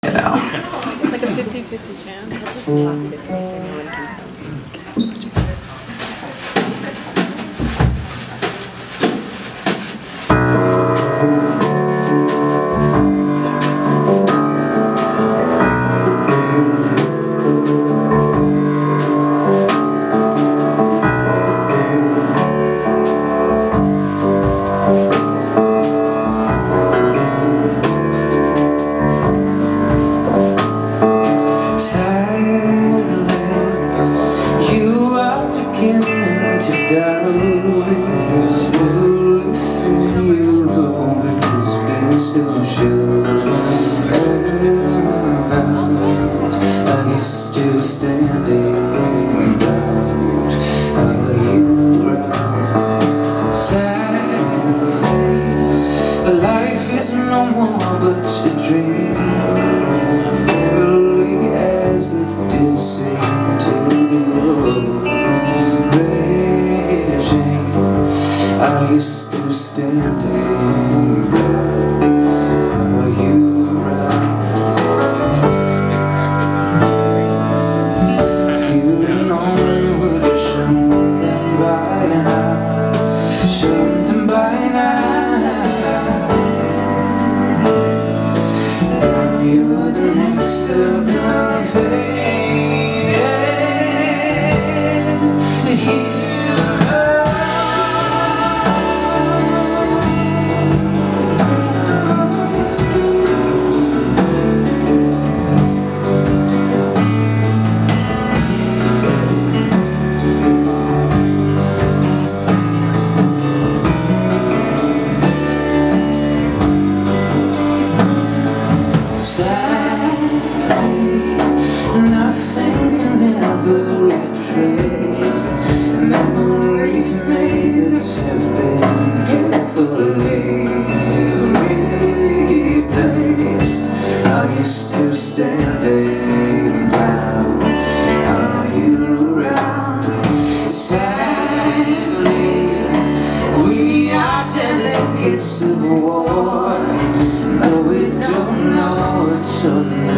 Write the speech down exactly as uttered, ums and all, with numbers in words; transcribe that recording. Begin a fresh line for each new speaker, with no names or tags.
You know.
It's like a fifty fifty chance. Let's just pop this way so no one can film.
So sure about are you still standing proud? Are you proud? Sadly, life is no more but a dream, early as it did seem to the old regime. Are you still standing proud? You're the next of the faded heroes. Nothing can ever retrace memories made that have been carefully replaced. Are you still standing proud? Are you around? Sadly, we are delegates of war, but we don't know what to know.